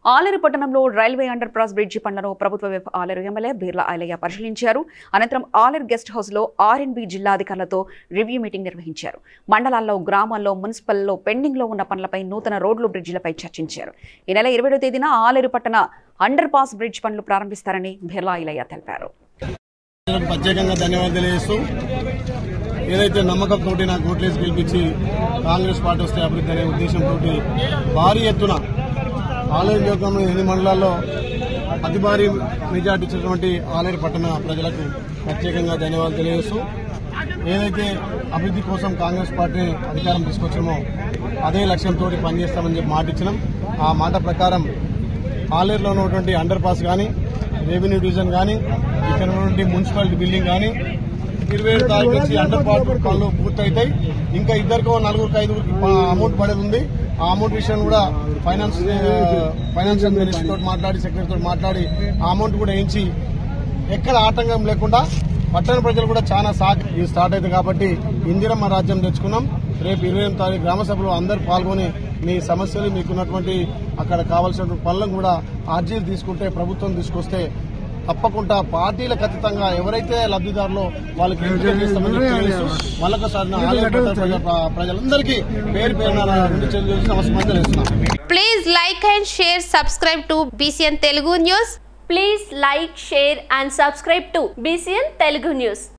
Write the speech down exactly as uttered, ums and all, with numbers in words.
ఆలేరు పట్టణంలో railway under pass bridge పనులను ప్రభుత్వ విప్ ఆలేరు ఎమ్మెల్యే బీర్లా ఐలయ్య పరిశీలించారు. అనంతరం ఆలేరు గెస్ట్ హౌస్ లో ఆర్ అండ్ బి జిల్లా అధికారులతో రివ్యూ మీటింగ్ నిర్వహించారు. మండలాల్లో, గ్రామాల్లో, మున్సిపల్లో పెండింగ్ లో ఉన్న పనులపై, నూతన రోడ్లు, బ్రిడ్జిలపై చర్చించారు. ఈ నెల ఇరవై ఏడవ తేదీన ఆలేరు పట్టణ అండర్ పాస్ బ్రిడ్జ్ పనులు ప్రారంభిస్తారని బీర్లా ఐలయ్య తెలిపారు. ప్రత్యేకంగా ధన్యవాదాలు తెలియజేస్తూ ఏదైతే నమ్మకంతో నాకు ఓట్లేసి గెలిపించి కాంగ్రెస్ పార్టీ వస్తే అభివృద్ధి అనే ఉద్దేశంతో భారీ ఎత్తున ఆలేరు నియోజకవర్గంలో ఎనిమిది మండలాల్లో అతి భారీ మెజార్టీ ఇచ్చినటువంటి ఆలేరు పట్టణ ప్రజలకు ప్రత్యేకంగా ధన్యవాదాలు తెలియజేస్తూ ఏదైతే అభివృద్ధి కోసం కాంగ్రెస్ పార్టీ అధికారం తీసుకొచ్చామో అదే లక్ష్యంతో పనిచేస్తామని చెప్పి మాట ఇచ్చినాం. ఆ మాట ప్రకారం ఆలేరులో ఉన్నటువంటి అండర్ పాస్ కానీ, రెవెన్యూ డివిజన్ కానీ, ఇక్కడ ఉన్నటువంటి మున్సిపాలిటీ బిల్డింగ్ కానీ ఇరవై ఏడు తారీఖు నుంచి అండర్ పాస్ పనులు పూర్తవుతాయి. ఇంకా ఇద్దరికో నలుగురికి ఐదుగురికి అమౌంట్ పడేది ఉంది. ఆ అమౌంట్ విషయం కూడా ఫైనాన్స్ ఫైనాన్షియల్ మినిస్టర్ తోటి మాట్లాడి, సెక్రటరీతో మాట్లాడి ఆ అమౌంట్ కూడా వేయించి ఎక్కడ ఆటంకం లేకుండా పట్టణ ప్రజలు కూడా చాలా సాగు ఇది స్టార్ట్ అవుతుంది. కాబట్టి ఇందిరమ్మ రాజ్యం తెచ్చుకున్నాం. రేపు ఇరవై ఎనిమిది తారీఖు గ్రామ సభలో అందరూ పాల్గొని మీ సమస్యలు, మీకున్నటువంటి అక్కడ కావాల్సిన పనులను కూడా అర్జీలు తీసుకుంటే, ప్రభుత్వం తీసుకొస్తే తప్పకుండా పార్టీలకు అతీతంగా ఎవరైతే లబ్ధిదారులో వాళ్ళకి మళ్ళొకసారి ప్రజలందరికీ పేరు పేరున నమస్కారం చేస్తున్నాం. Please like and share, subscribe to BCN Telugu news. Please like, share and subscribe to B C N Telugu News.